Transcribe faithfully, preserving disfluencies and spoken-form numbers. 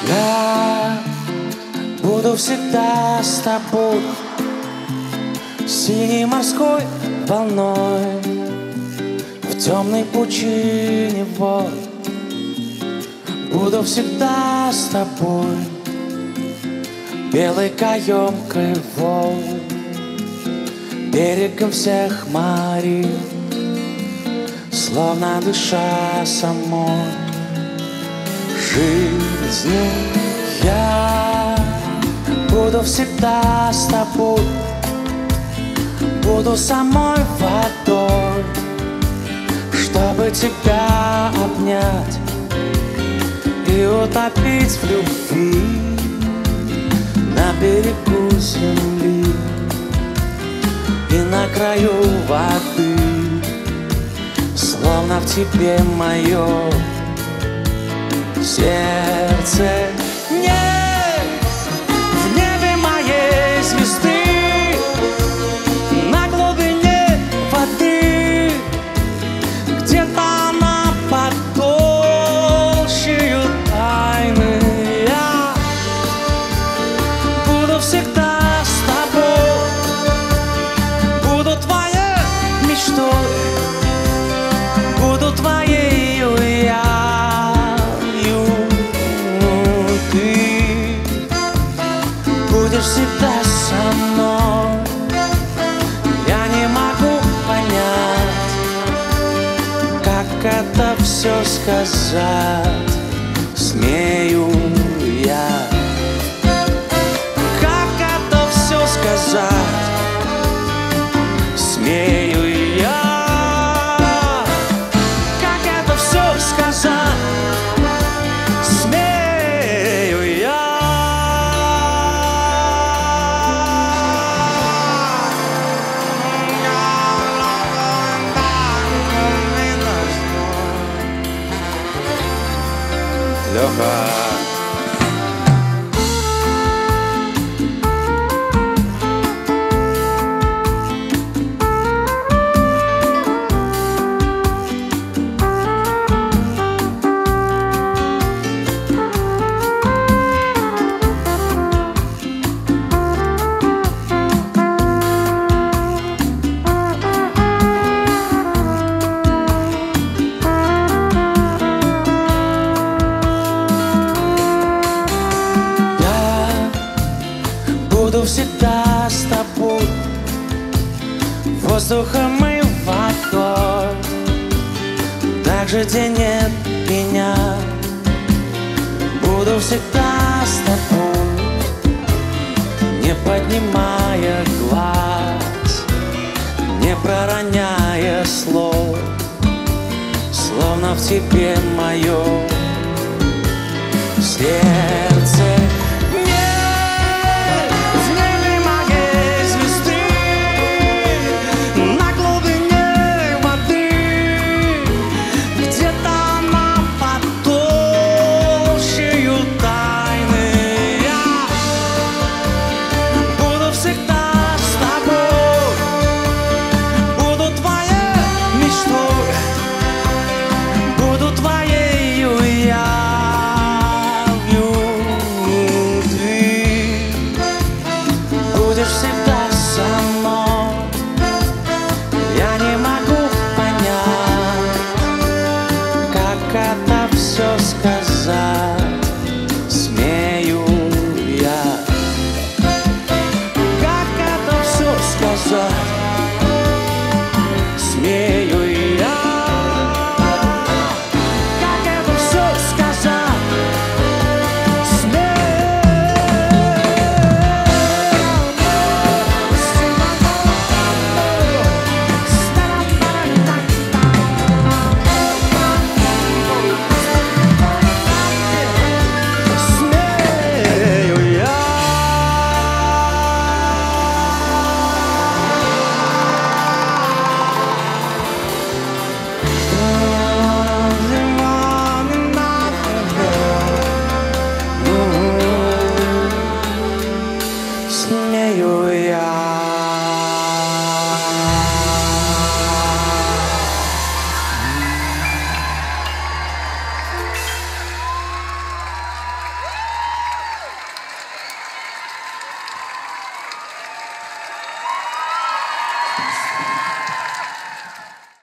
Я буду всегда с тобой, синей морской волной, в темной пучине вод. Буду всегда с тобой, белой каемкой волн, берегом всех морей, словно дыша самой жизнью. Я буду всегда с тобой, буду самой водой, чтобы тебя обнять и утопить в любви на берегу земли и на краю воды, словно в тебе мое сердце. Нет в небе моей звезды, на глубине воды, где-то она под толщею тайны. Я буду всегда с тобой, буду твоей мечтой, буду твоею я. Будешь всегда со мной. Я не могу понять, как это все сказать смею я. Как это все сказать смею я. Как это все сказать смею я. Леха. Буду всегда с тобой, воздухом и водой, даже где нет меня. Буду всегда с тобой, не поднимая глаз, не пророняя слов, словно в тебе мое сердце.